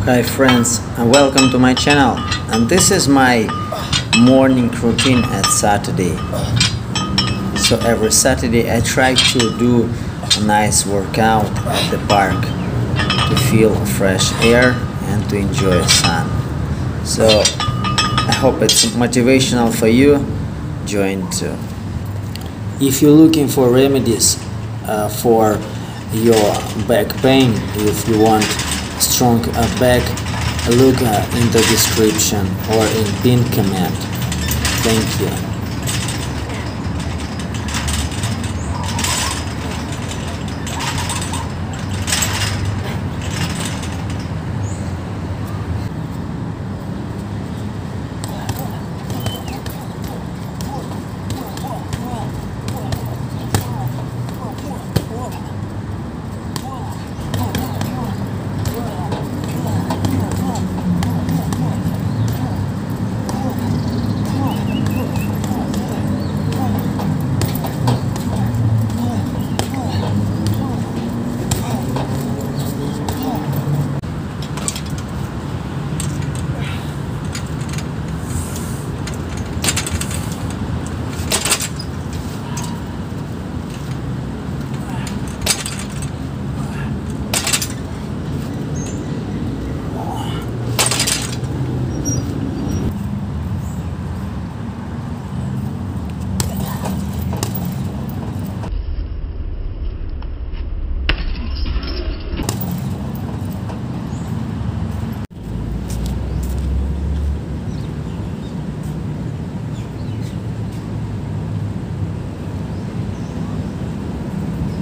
Hi friends, and welcome to my channel. And this is my morning routine at Saturday. So every Saturday I try to do a nice workout at the park to feel fresh air and to enjoy the sun. So I hope it's motivational for you. Join too. If you're looking for remedies for your back pain, if you want strong back, look in the description or in pinned comment. Thank you.